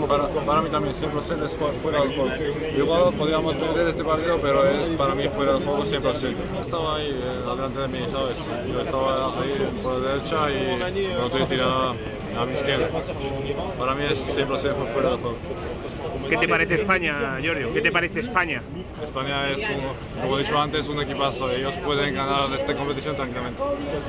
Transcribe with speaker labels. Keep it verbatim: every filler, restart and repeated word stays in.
Speaker 1: para, para mí también cien por ciento es fuera del juego. Igual podríamos perder este partido, pero es para mí fuera del juego cien por ciento. Estaba ahí eh, delante de mí, ¿sabes? Yo estaba ahí por la derecha y no estoy tirado a mi izquierda. Para mí es cien por ciento fuera del juego.
Speaker 2: ¿Qué te parece España, Llorio? ¿Qué te parece España?
Speaker 1: España es, un, como he dicho antes, un equipazo. Ellos pueden ganar esta competición tranquilamente.